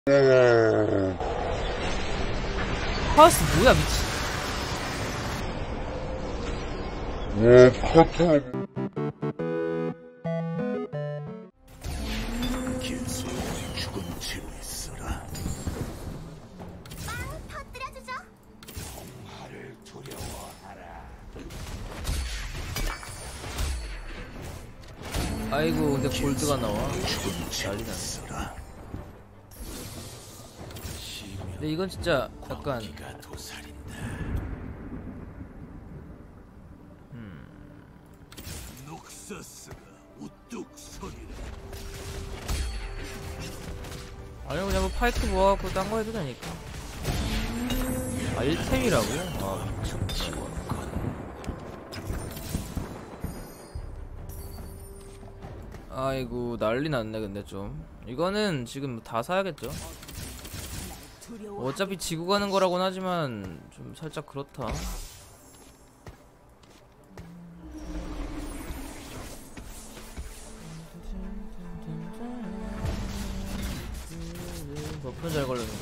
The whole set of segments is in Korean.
파우스 뭐야 미친. 죽은 채로 있어라. 빵 터뜨려주죠. 공화를 두려워하라. 아이고 근데 골드가 나와. 죽은 채로 난리 나네. 있어라. 근데 이건 진짜 약간 기가 도살인다. 녹서스가 우뚝 서리라. 아니 그냥 뭐 파이크 모아갖고 딴 거 해도 되니까. 아 1템이라고요? 아 아이고 난리 났네. 근데 좀 이거는 지금 다 사야겠죠. 어차피 지고 가는 거라고는 하지만 좀 살짝 그렇다. 버프는 잘 걸렸네.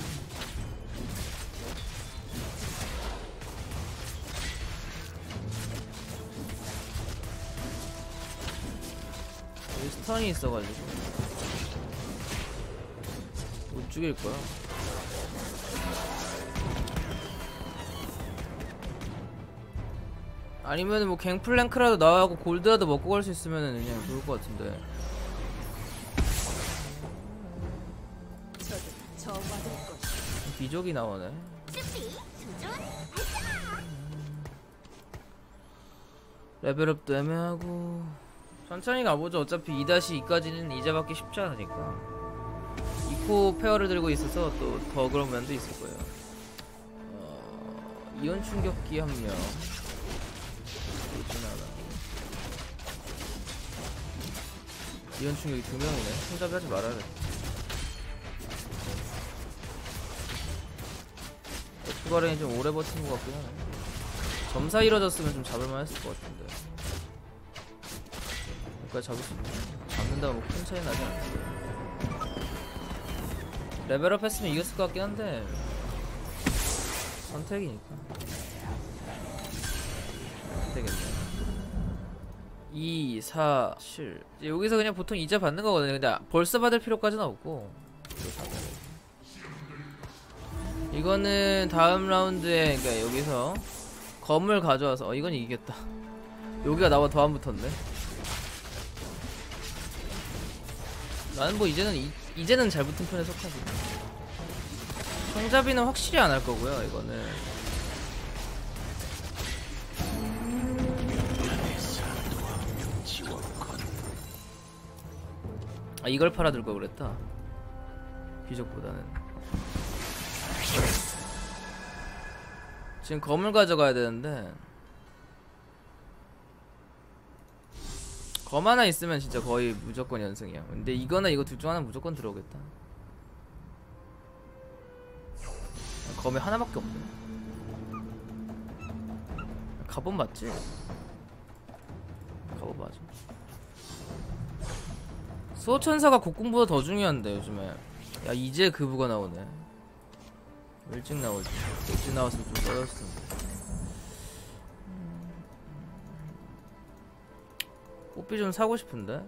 여기 스턴이 있어가지고 못 죽일 거야. 아니면 뭐 갱플랭크라도 나와고 골드라도 먹고 갈 수 있으면 그냥 좋을 것 같은데. 비족이 나오네. 레벨업도 애매하고 천천히 가보죠. 어차피 2-2까지는 이자받기 쉽지 않으니까. 이코 페어를 들고 있어서 또 더 그런 면도 있을 거예요. 이온 충격기 1명. 이온 충격이 2명이네. 손잡이 하지 말아야겠다. F가렌이 좀 오래 버티는 것 같긴 하네. 점사 이뤄졌으면 좀 잡을만 했을 것 같은데. 여기까지 잡을 수 있네. 잡는다고 뭐 큰 차이 나지 않는데. 레벨업 했으면 이겼을 것 같긴 한데 선택이니까. 되겠네. 2, 4, 7. 여기서 그냥 보통 이자 받는 거거든요. 근데 벌써 받을 필요까지는 없고. 이거는 다음 라운드에, 그러니까 여기서 검을 가져와서 이건 이기겠다. 여기가 나와 더 안 붙었네. 나는 뭐 이제는 잘 붙은 편에 속하지. 성잡이는 확실히 안 할 거고요. 이거는 이걸 팔아둘 걸 그랬다. 귀족보다는. 지금 검을 가져가야 되는데 검 하나 있으면 진짜 거의 무조건 연승이야. 근데 이거나 이거 둘 중 하나 무조건 들어오겠다. 검이 하나밖에 없네. 갑옷 맞지? 갑옷 맞아. 수호천사가 곡궁보다 더 중요한데 요즘에. 야 이제 그부가 나오네. 일찍 나오지. 일찍 나왔으면 좀 떨어졌을 텐데. 뽀삐 좀 사고 싶은데.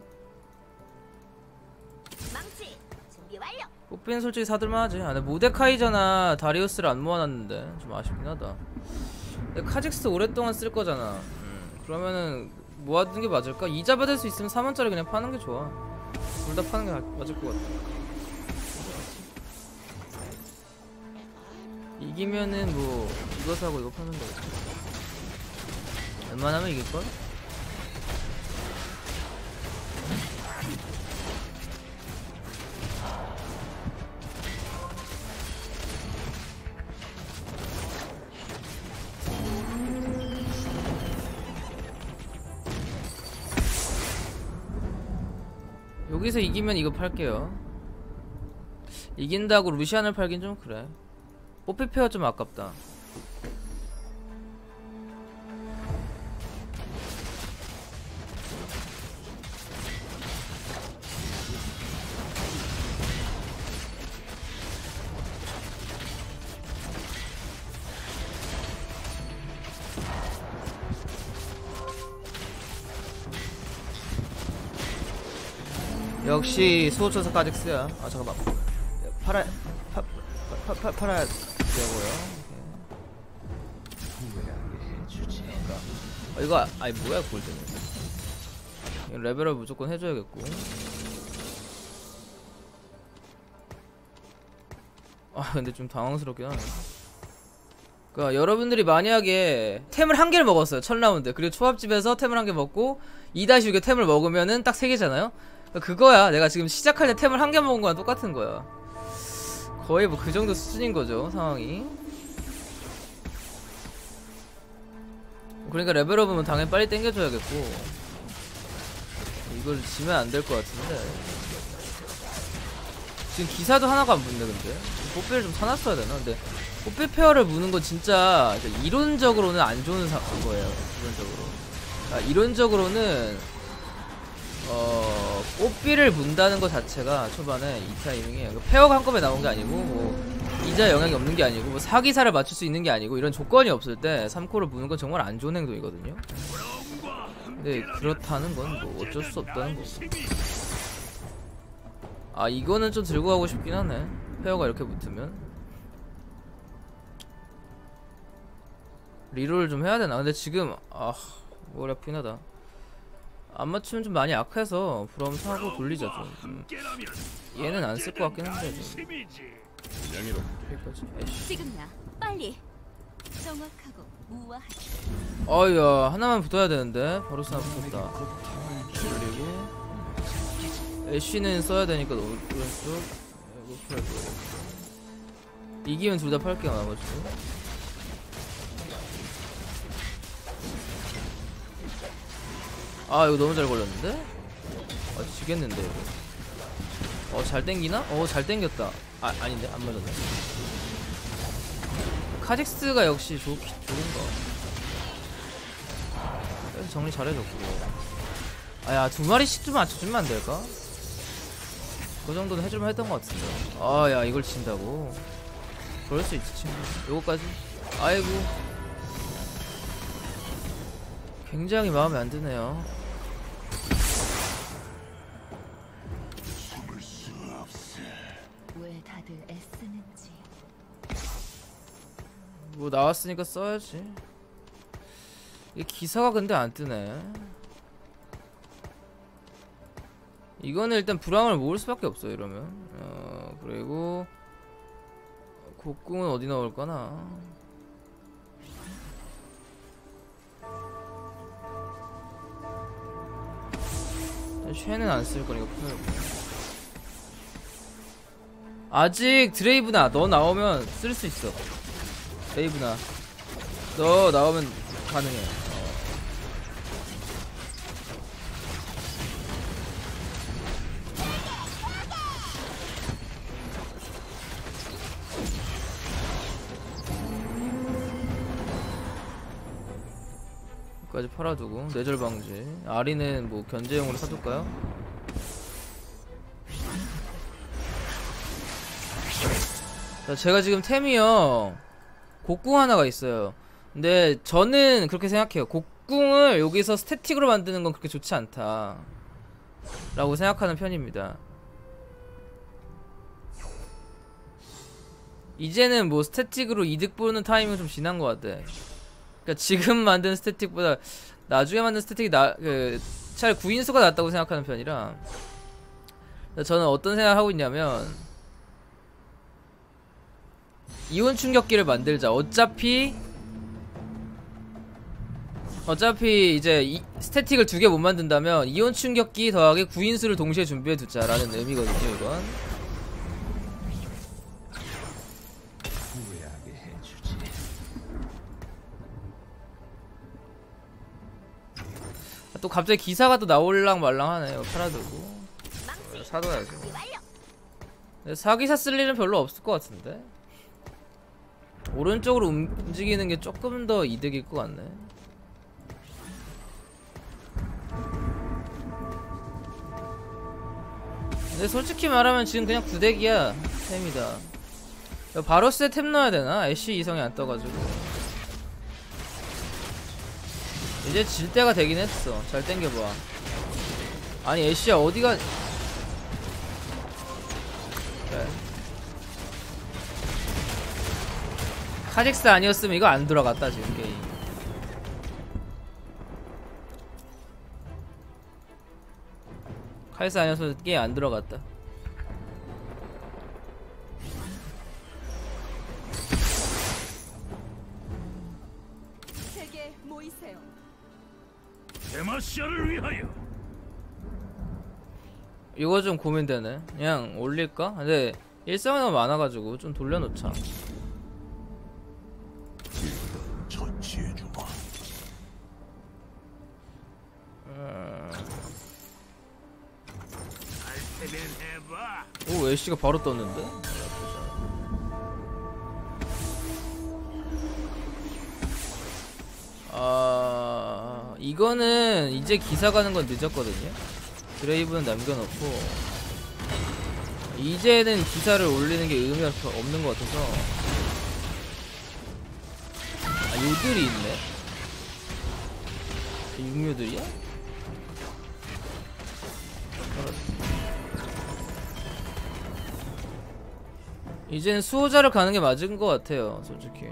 망치 준비 완료. 뽀삐는 솔직히 사들만 하지. 근데 모데카이잖아. 다리우스를 안 모아놨는데 좀 아쉽긴 하다. 근데 카직스 오랫동안 쓸 거잖아. 그러면은 모아두는 게 맞을까? 이자 받을 수 있으면 4만짜리 그냥 파는 게 좋아. 둘 다 파는 게 맞을 것 같아. 이기면은 뭐 이거 사고 이거 파는 거겠지. 웬만하면 이길걸? 여기서 이기면 이거 팔게요. 이긴다고 루시안을 팔긴 좀 그래. 뽀삐페어 좀 아깝다. 역시 수호천사 카직스야. 아 잠깐만. 팔아야 되고요. 이거 아니 뭐야 골드는. 레벨업 무조건 해줘야겠고. 아 근데 좀 당황스럽긴 하네. 그니까 여러분들이 만약에 템을 한 개를 먹었어요 첫 라운드. 그리고 초밥집에서 템을 한 개 먹고 2-6에 템을 먹으면은 딱 3개잖아요. 그거야. 내가 지금 시작할 때 템을 한 개 먹은 거랑 똑같은 거야. 거의 뭐 그 정도 수준인 거죠 상황이. 그러니까 레벨업은 당연히 빨리 땡겨줘야겠고. 이걸 지면 안 될 것 같은데. 지금 기사도 하나가 안 붙네. 근데 뽀삐를 좀 사놨어야 되나? 근데 뽀삐 페어를 무는 건 진짜 이론적으로는 안 좋은 거예요. 이론적으로는 뽀삐를 문다는 것 자체가 초반에 이 타이밍에 페어가 한꺼번에 나온 게 아니고 뭐 이자 영향이 없는 게 아니고 뭐 사기사를 맞출 수 있는 게 아니고 이런 조건이 없을 때 3코를 무는 건 정말 안 좋은 행동이거든요. 근데 그렇다는 건 뭐 어쩔 수 없다는 거고. 아 이거는 좀 들고 가고 싶긴 하네. 페어가 이렇게 붙으면 리롤을 좀 해야 되나? 근데 지금 머리 아프긴 하다. 안 맞추면 좀 많이 약해서 브라움 사고 돌리자 좀. 얘는 안 쓸 것 같긴 한데 좀. 여기까지. 지금이야. 빨리. 정확하고 우아하게. 어이야 하나만 붙어야 되는데 바로스 하나 붙었다. 그리고 애쉬는 써야 되니까 오른쪽. 이기면 둘 다 팔게요 나머지. 아 이거 너무 잘 걸렸는데? 지겠는데 이거. 잘 땡기나? 잘 땡겼다. 아닌데 안 맞았네. 카직스가 역시 좋은가. 정리 잘해줬고. 아야 2마리씩 좀 맞춰주면 안 될까? 그 정도는 해줄만 했던 것 같은데. 야 이걸 진다고? 그럴 수 있지 친구. 요거까지? 아이고 굉장히 마음에 안 드네요. 왜 다들 애쓰는지. 뭐 나왔으니까 써야지. 이게 기사가 근데 안 뜨네. 이거는 일단 불황을 모을 수밖에 없어 이러면. 그리고 곡궁은 어디 나올까나. 쉐는 안 쓸 거니까 풀고. 아직 드레이브나 너 나오면 쓸 수 있어. 드레이브나 너 나오면 가능해. 까지 팔아두고 뇌절 방지. 아리는 뭐 견제용으로 사둘까요? 자, 제가 지금 템이요 곡궁 하나가 있어요. 근데 저는 그렇게 생각해요. 곡궁을 여기서 스태틱으로 만드는 건 그렇게 좋지 않다 라고 생각하는 편입니다. 이제는 뭐 스태틱으로 이득 보는 타이밍은 좀 지난 것 같아. 그러니까 지금 만든 스태틱보다 나중에 만든 스태틱이 차라리 구인수가 낫다고 생각하는 편이라. 저는 어떤 생각을 하고 있냐면 이온 충격기를 만들자. 어차피 이제 스태틱을 2개 못 만든다면 이온 충격기 더하기 구인수를 동시에 준비해 두자라는 의미거든요 이건. 또 갑자기 기사가 또 나올랑 말랑 하네. 팔아두고 사둬야죠. 사기사 쓸 일은 별로 없을 것 같은데. 오른쪽으로 움직이는 게 조금 더 이득일 것 같네. 근데 솔직히 말하면 지금 그냥 구대기야. 템이다. 바로스에 템 넣어야 되나? 애쉬 이성이 안 떠가지고. 이제 질 때가 되긴 했어. 잘 땡겨봐. 아니 애쉬야 어디가. 그래. 카직스 아니었으면 이거 안 들어갔다 지금 게임. 카직스 아니었으면 게임 안 들어갔다. 세계 모이세요. 데마시아를 위하여. 이거 좀 고민되네. 그냥 올릴까? 근데 일상이 너무 많아가지고 좀 돌려놓자. 처치해주마. 할 테면 해봐. 오, 애쉬가 바로 떴는데? 이거는 이제 기사 가는 건 늦었거든요. 드레이브는 남겨놓고 이제는 기사를 올리는 게 의미가 없는 것 같아서. 아, 요들이 있네. 육묘들이야? 이제는 수호자를 가는 게 맞은 것 같아요, 솔직히.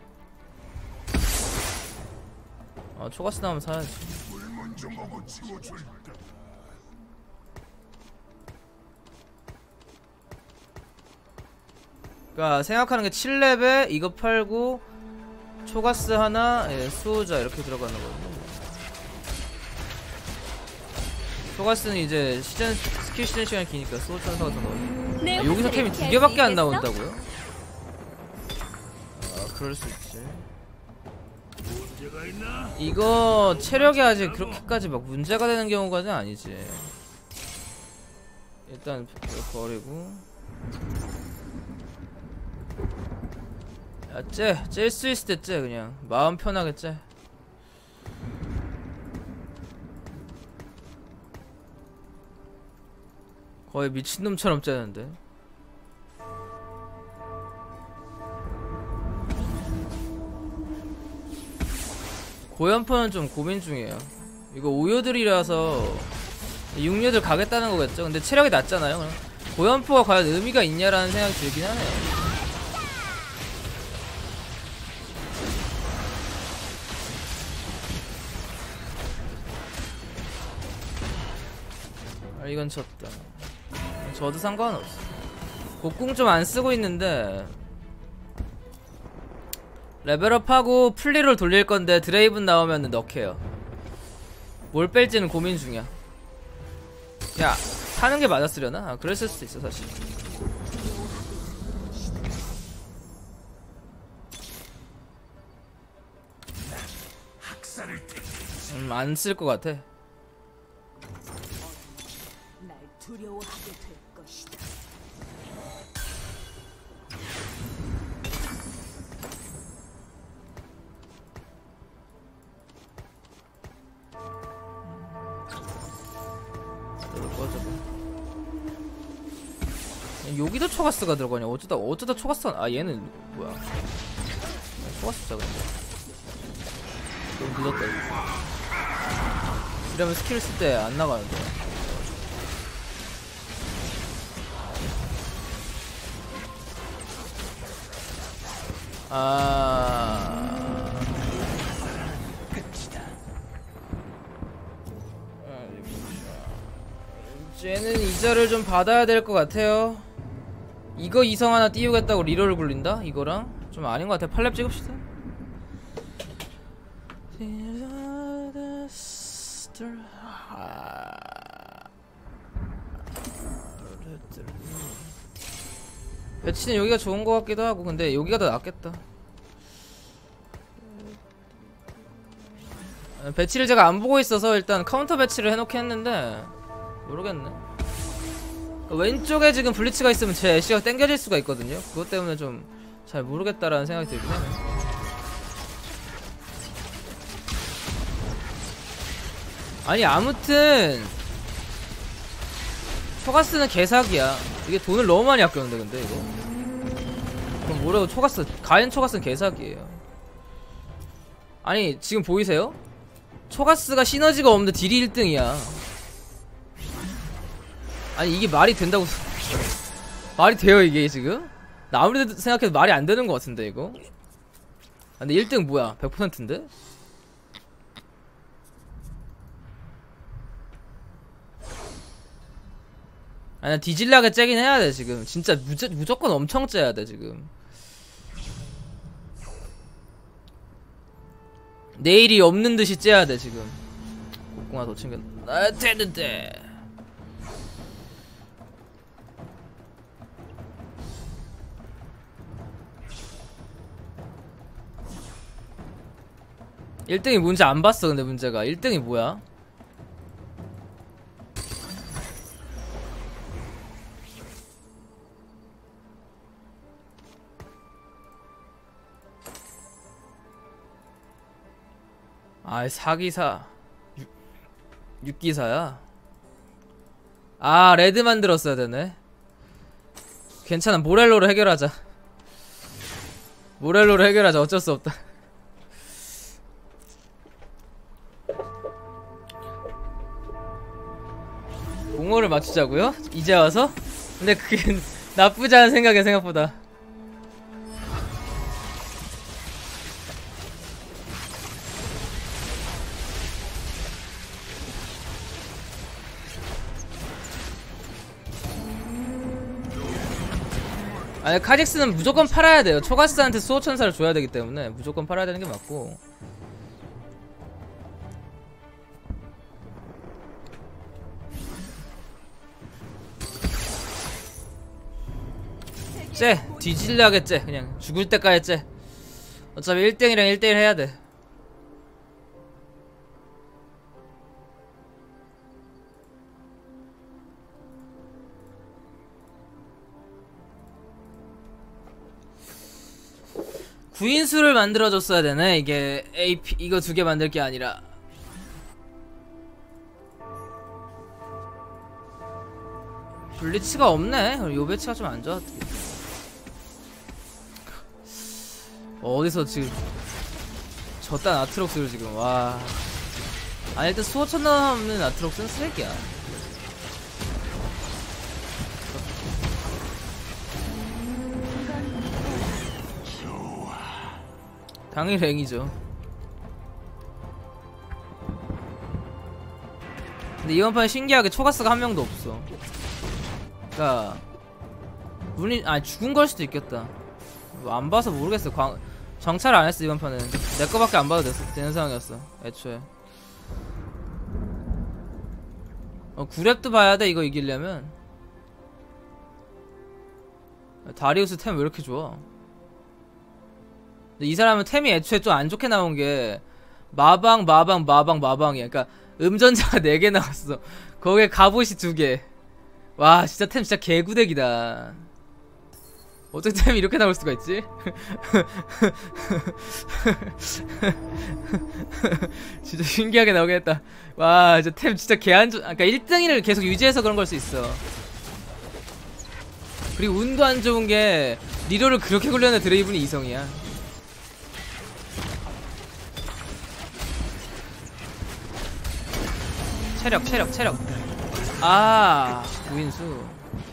아, 초가스 나오면 사야지. 물 먼저 먹어 치워줄까. 그니까 생각하는 게 7렙에 이거 팔고 초가스 하나, 예, 수호자 이렇게 들어가는 거거든요. 초가스는 이제 시즌 스킬 시즌 시간이 기니까 수호자 천사 같은 거. 아, 여기서 캠이 2개밖에 안 나온다고요? 아, 그럴 수 있지. 문제가 있나? 이거 체력이 아직 그렇게까지 막 문제가 되는 경우까지는 아니지. 일단 버리고. 야, 찔 수 있을 때 째, 그냥 마음 편하게 째. 거의 미친놈처럼 째는데. 고연포는 좀 고민 중이에요. 이거 5요들이라서 6요들 가겠다는 거겠죠. 근데 체력이 낮잖아요. 그럼 고연포가 과연 의미가 있냐라는 생각이 들긴 하네요. 아, 이건 졌다. 저도 상관없어. 곡궁 좀 안 쓰고 있는데 레벨업하고 플리를 돌릴 건데 드레이븐 나오면 넣게요. 뭘 뺄지는 고민 중이야. 야, 사는 게 맞았으려나? 아, 그랬을 수도 있어 사실. 학살을 택. 안 쓸 것 같아. 날 두려워하게 될 것이다. 여기도 초가스가 들어가냐? 어쩌다 초가스가. 아, 얘는 뭐야? 초가스자 근데 너무 늦었다 이거. 이러면 스킬 쓸 때 안 나가는데. 쟤는 이자를 좀 받아야 될 것 같아요. 이거 이성 하나 띄우겠다고 리롤을 굴린다? 이거랑? 좀 아닌 것 같아. 8렙 찍읍시다. 배치는 여기가 좋은 것 같기도 하고. 근데 여기가 더 낫겠다. 배치를 제가 안 보고 있어서 일단 카운터 배치를 해놓긴 했는데 모르겠네. 왼쪽에 지금 블리츠가 있으면 제 애쉬가 땡겨질 수가 있거든요. 그것 때문에 좀 잘 모르겠다라는 생각이 들긴 해요. 아니 아무튼 초가스는 개사기야. 이게 돈을 너무 많이 아꼈는데 근데 이거 그럼 뭐라고. 초가스 가엔 초가스는 개사기예요. 아니 지금 보이세요? 초가스가 시너지가 없는데 딜이 1등이야. 아니 이게 말이 된다고. 말이 돼요 이게 지금? 나 아무리 생각해도 말이 안 되는 것 같은데 이거? 아, 근데 1등 뭐야 100%인데? 아니 뒤질라게 째긴 해야 돼 지금. 진짜 무조건 엄청 째야 돼 지금. 내일이 없는 듯이 째야 돼 지금. 곡궁 더 챙겨놔야 되는데. (1등이) 문제 안 봤어. 근데 문제가 1등이 뭐야? 아, 사기사 6기사야? 아, 레드 만들었어야 되네. 괜찮아, 모렐로로 해결하자. 모렐로로 해결하자. 어쩔 수 없다. 공허를 맞추자고요? 이제 와서? 근데 그게 나쁘지 않은 생각이야 생각보다. 아니 카직스는 무조건 팔아야 돼요. 초가스한테 수호천사를 줘야 되기 때문에 무조건 팔아야 되는 게 맞고. 쟤 뒤질려게 쟤 그냥 죽을 때까지 쟤. 어차피 1등이랑 1대1 해야 돼. 구인수를 만들어줬어야 되네. 이게 AP 이거 2개 만들 게 아니라. 블리츠가 없네. 요배치가 좀 안 좋아. 어디서 지금 저딴 아트록스를 지금. 와. 아니 일단 수호천 넘는 아트록스는 쓰레기야. 당연히 랭이죠. 근데 이번 판 신기하게 초가스가 한 명도 없어. 그니까 문이 아니 죽은 걸 수도 있겠다. 뭐 안 봐서 모르겠어. 정찰을 안 했어 이번 판은. 내 거밖에 안 봐도 되는 상황이었어 애초에. 9렙도 봐야 돼 이거 이기려면. 다리우스 템 왜 이렇게 좋아? 이 사람은 템이 애초에 좀 안 좋게 나온 게 마방이야. 그러니까 음전자가 4개 나왔어. 거기에 갑옷이 2개. 와 진짜 템 진짜 개구대기다. 어떻게 템이 이렇게 나올 수가 있지? 진짜 신기하게 나오긴 했다. 와 진짜 템 진짜 개안 좋. 그러니까 1등을 계속 유지해서 그런 걸 수 있어. 그리고 운도 안 좋은 게 리로를 그렇게 굴렸는데 드레이븐이 2성이야. 체력. 아, 구인수.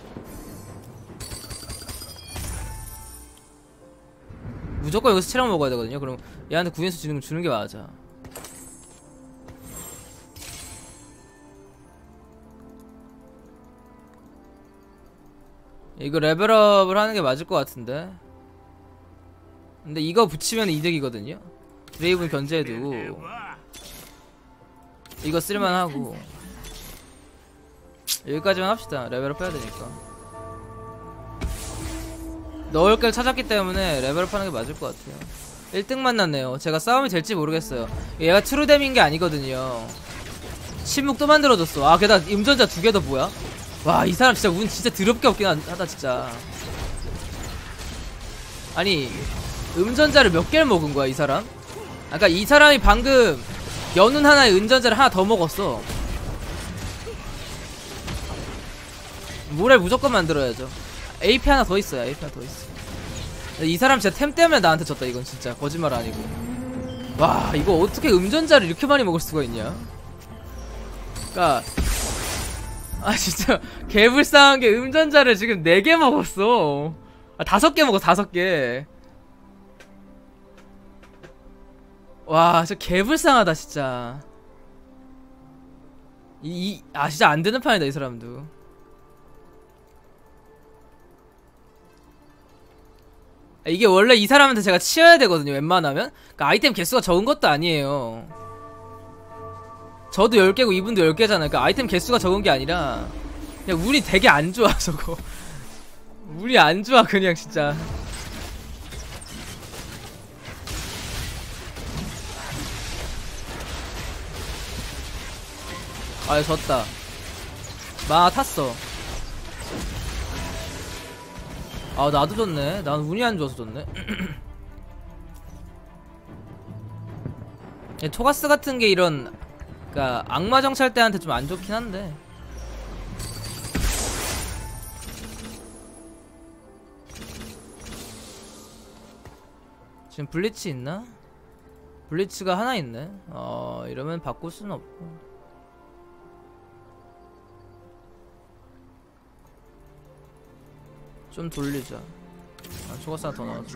무조건 여기서 체력 먹어야 되거든요. 그럼 얘한테 구인수 주는 게 맞아. 이거 레벨업을 하는 게 맞을 것 같은데. 근데 이거 붙이면 이득이거든요. 드레이븐 견제해두고 이거 쓸만하고. 여기까지만 합시다. 레벨업 해야 되니까. 넣을 걸 찾았기 때문에 레벨업 하는 게 맞을 것 같아요. 1등 만났네요. 제가 싸움이 될지 모르겠어요. 얘가 트루뎀인 게 아니거든요. 침묵 또 만들어줬어. 아 게다가 음전자 2개 더 뭐야? 와 이 사람 진짜 운 진짜 더럽게 없긴 하다 진짜. 아니 음전자를 몇 개를 먹은 거야 이 사람? 아까 이 사람이 방금 연운 하나에 은전자를 하나 더 먹었어. 모렐 무조건 만들어야죠. AP 하나 더 있어요. AP 하나 더 있어. 이 사람 진짜 템 때문에 나한테 졌다. 이건 진짜 거짓말 아니고. 와 이거 어떻게 음전자를 이렇게 많이 먹을 수가 있냐. 그니까 아 진짜 개불쌍한 게 음전자를 지금 4개 먹었어. 아 5개 먹었어 5개. 와 진짜 개불쌍하다 진짜. 진짜 안되는 판이다 이 사람도. 이게 원래 이 사람한테 제가 치여야 되거든요 웬만하면. 그러니까 아이템 개수가 적은 것도 아니에요. 저도 10개고 이분도 10개잖아요. 그러니까 아이템 개수가 적은 게 아니라 그냥 운이 되게 안 좋아 저거. 운이 안 좋아 그냥 진짜. 아 졌다. 마 탔어. 아 나도 졌네. 난 운이 안 좋아서 졌네. 토가스 같은 게 이런 그니까 악마 정찰 때한테 좀 안 좋긴 한데. 지금 블리츠 있나? 블리츠가 하나 있네. 이러면 바꿀 수는 없고. 좀 돌리자. 아, 초가스 하나 더 나왔어.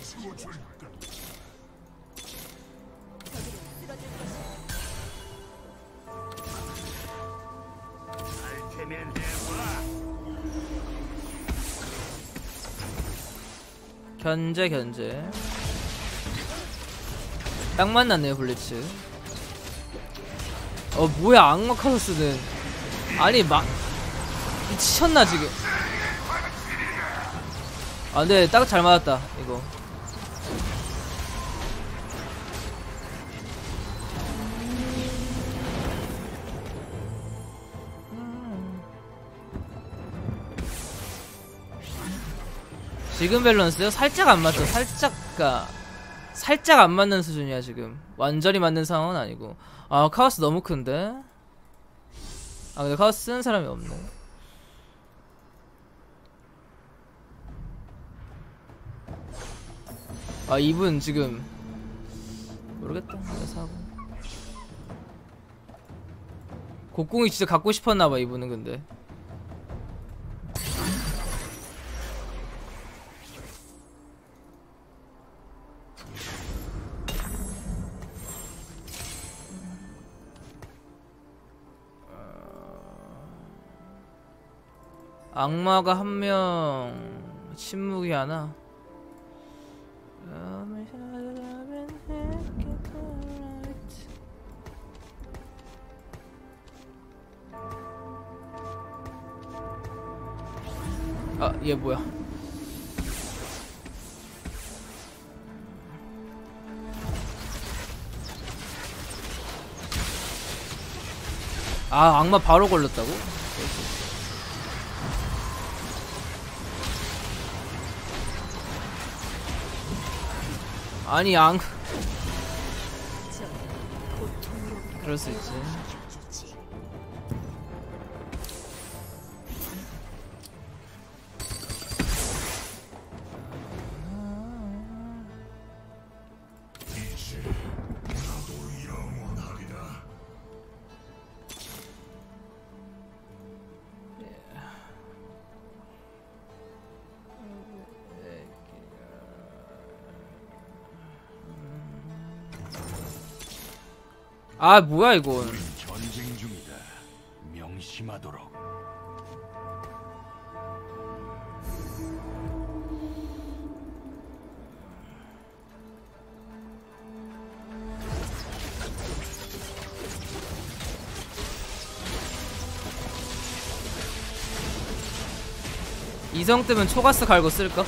견제 딱 만났네요 블리츠. 뭐야 악마 카서스는. 아니 미쳤나 지금. 아 근데 딱 잘 맞았다 이거. 지금 밸런스요? 살짝 안 맞죠. 살짝 안 맞는 수준이야 지금. 완전히 맞는 상황은 아니고. 아 카오스 너무 큰데. 아 근데 카오스 쓰는 사람이 없네. 아 이분 지금 모르겠다. 내가 사고. 곡궁이 진짜 갖고 싶었나봐 이분은. 근데 악마가 1명, 침묵이 하나. 아, 얘 뭐야? 아, 악마 바로 걸렸다고? 아니 그럴 수 있지. 아 뭐야 이건. 전쟁 중이다. 명심하도록. 이성 뜨면 초가스 갈고 쓸까?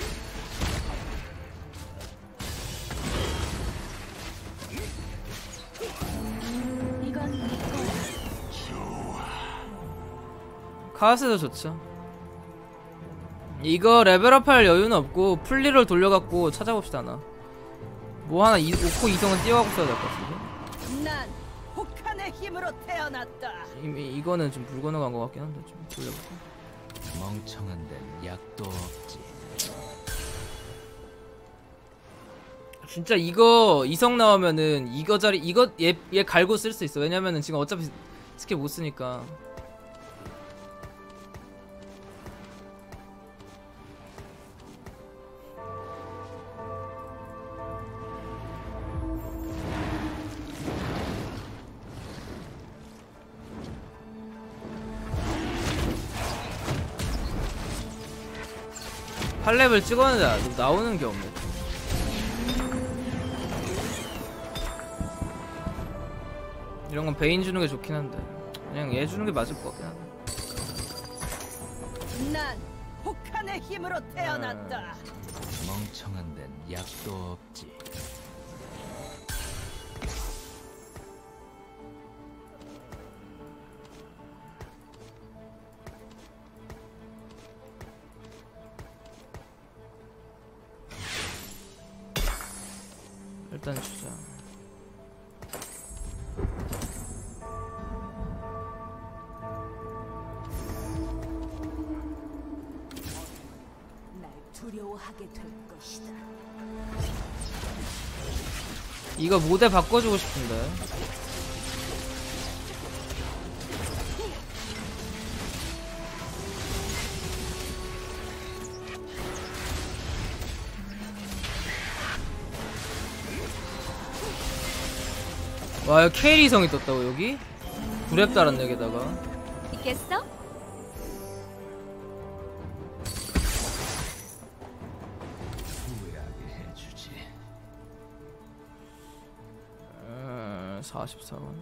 카스도 좋죠. 이거 레벨업할 여유는 없고 풀리를 돌려갖고 찾아봅시다. 뭐 하나 5코 이성은 띄워갖고 써야 될 것 같은데. 난 혹한의 힘으로 태어났다. 이미 이거는 좀 불건너간 것 같긴 한데 좀 돌려볼게. 멍청한 데는 약도 없지. 진짜 이거 이성 나오면은 이거 자리 얘 갈고 쓸 수 있어. 왜냐면은 지금 어차피 스킬 못 쓰니까. 8레벨 찍었는데 나오는 게 없네. 이런 건 베인 주는 게 좋긴 한데 그냥 얘 주는 게 맞을 것 같긴 한데. 난 혹한의 힘으로 태어났다. 멍청한 데는 약도 없지. 일단 주자. 날 두려워하게 될 것이다. 이거 모델 바꿔주고 싶은데. 와, 여기 캐리성이 떴다고 여기? 두랩 달았네 여기다가. 있겠어? 후회하게 해주지. 44원.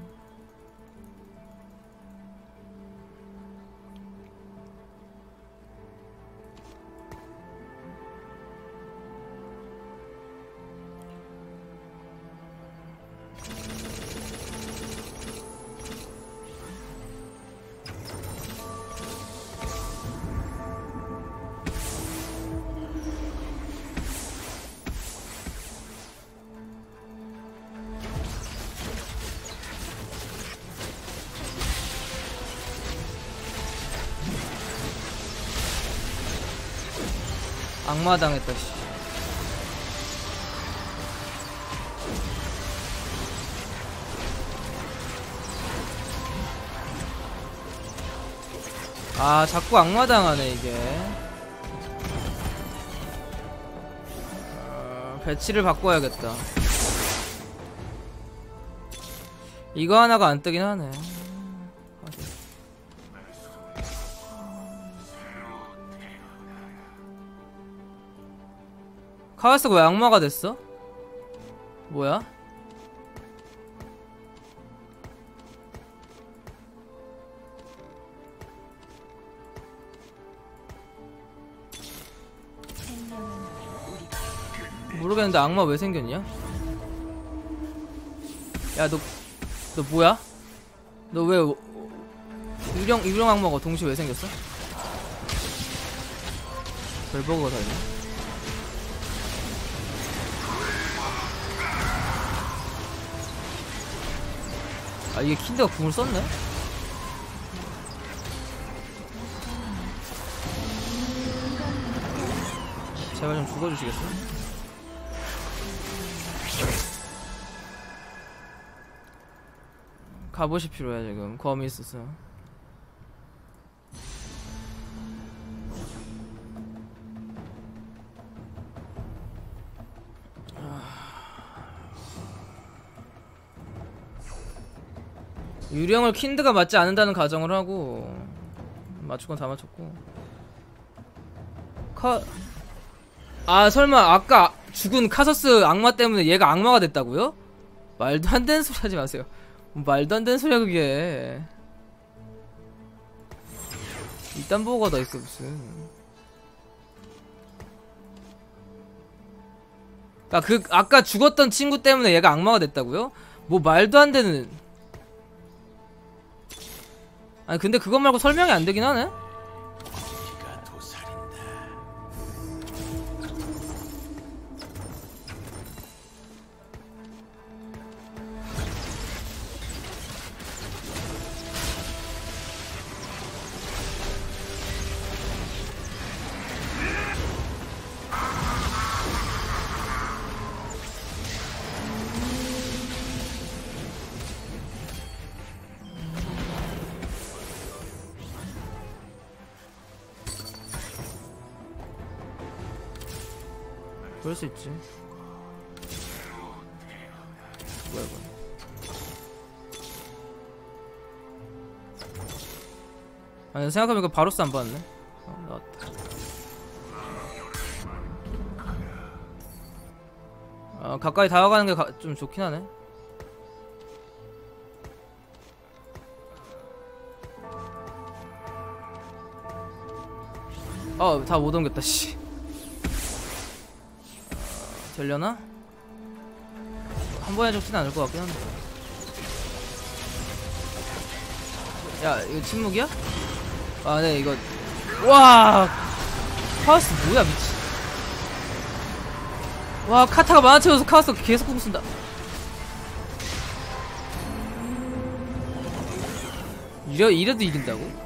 악마 당했다 씨. 아, 자꾸 악마 당하네 이게. 배치를 바꿔야겠다. 이거 하나가 안 뜨긴 하네. 카와스가 왜 악마가 됐어? 뭐야? 모르겠는데 악마 왜 생겼냐? 야, 너 뭐야? 너 왜 유령 악마가 동시에 왜 생겼어? 별버그가 다 있네. 아, 이게 킨드가 궁을 썼네? 제발 좀 죽어주시겠어? 갑옷이 필요해 지금. 검이 있어서. 유령을 킨드가 맞지 않는다는 가정을 하고 맞출 건 다 맞췄고. 아, 설마 아까 죽은 카서스 악마 때문에 얘가 악마가 됐다고요? 말도 안 되는 소리 하지 마세요. 말도 안 되는 소리야 그게. 이딴 보고가 다 있어 무슨. 아까 죽었던 친구 때문에 얘가 악마가 됐다고요? 뭐 말도 안 되는. 아니 근데 그것 말고 설명이 안 되긴 하네? 네가 도살인다. 그럴 수 있지. 뭐야 이거. 아니 생각해보니까 바로스 안 받았네. 나왔다. 가까이 다가가는 게 좀 좋긴 하네. 다 못 옮겼다 씨. 되려나? 한 번에 죽진 않을 것 같긴 한데. 야 이거 침묵이야? 아 네 이거 와 카오스 뭐야 미친. 와 카타가 많아져서 카오스 계속 공 쓴다. 이래도 이긴다고?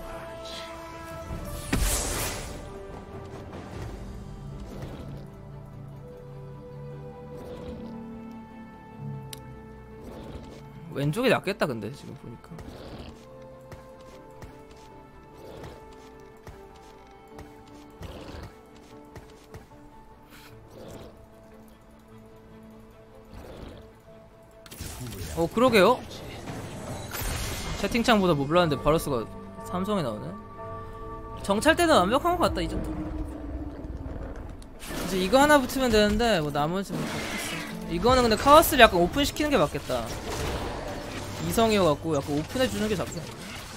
왼쪽이 낫겠다 근데 지금 보니까. 그러게요. 채팅창보다 못 불렀는데 바로스가 삼성에 나오네. 정찰 때는 완벽한 것 같다 이 정도. 이제 이거 하나 붙으면 되는데 뭐 나머지는 바뀌었어. 이거는 근데 카오스를 약간 오픈 시키는 게 맞겠다. 이성이어갖고 약간 오픈해주는 게 잡혀.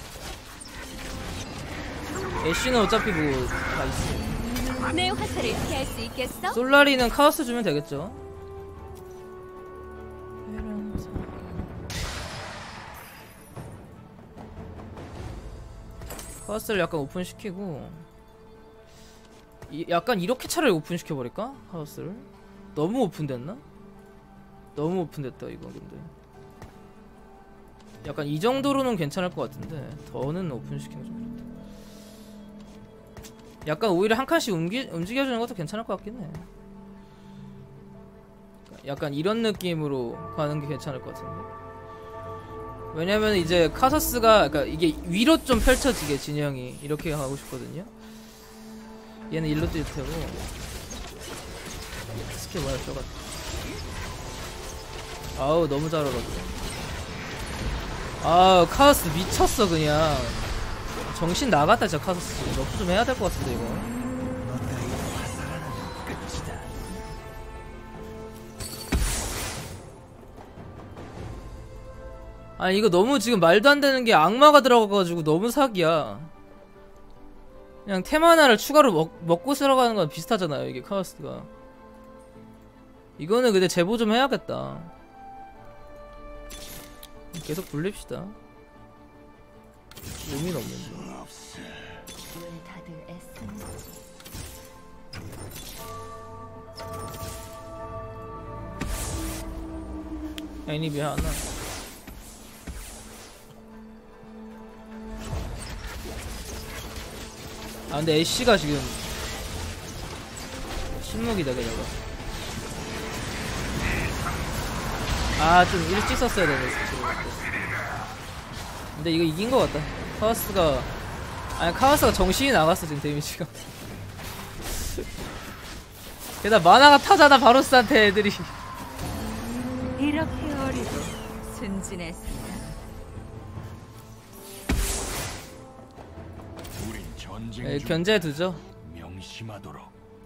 애쉬는 어차피 뭐 다 있어. 내 화살을 피할 수 있겠어? 솔라리는 카오스 주면 되겠죠. 카오스를 약간 오픈시키고 약간 이렇게 차라리 오픈시켜버릴까? 카오스를? 너무 오픈됐나? 너무 오픈됐다 이거 근데. 약간 이 정도로는 괜찮을 것 같은데 더는 오픈시키는 게 좀 그렇다. 약간 오히려 한 칸씩 움직여주는 것도 괜찮을 것 같긴 해. 약간 이런 느낌으로 가는 게 괜찮을 것 같은데. 왜냐면 이제 카서스가 그러니까 이게 위로 좀 펼쳐지게 진영이 이렇게 가고 싶거든요. 얘는 일로 뛸 테고 스킬 뭐야 저거. 아우 너무 잘 알아줘. 아 카오스 미쳤어 그냥. 정신 나갔다 진짜 카오스. 너프 좀 해야 될 것 같은데 이거. 아니 이거 너무 지금 말도 안 되는 게 악마가 들어가가지고 너무 사기야. 그냥 테마나를 추가로 먹고 들어가는 거랑 비슷하잖아요 이게 카오스가. 이거는 근데 제보 좀 해야겠다. 계속 돌립시다. 의미는 없는데. 왜 다들 애쓰는 애니비 하나. 아 근데 애쉬가 지금 침묵이다 게다가. 아 좀 일찍 썼어야 되네 근데 이거 이긴 것 같다. 카오스가 아니 카오스가 정신이 나갔어 지금 데미지가. 게다가 만화가 타잖아 바로스한테 애들이. 이렇게 어리고 순진했어. 우린 전쟁 중 견제해두죠. 명심하도록.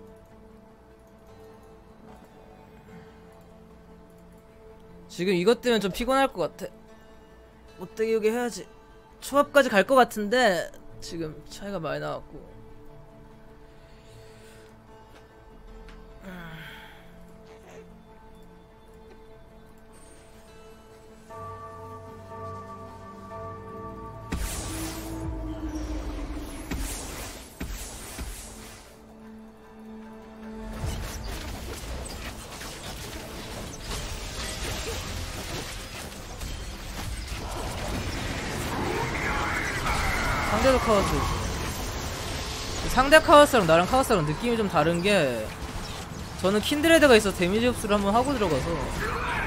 지금 이것 때문에 좀 피곤할 것 같아. 못되게 오게 해야지. 초합까지 갈 것 같은데 지금 차이가 많이 나왔고. 상대도 카오스. 상대 카오스랑 나랑 카오스랑 느낌이 좀 다른게 저는 킨드레드가 있어서 데미지 흡수를 한번 하고 들어가서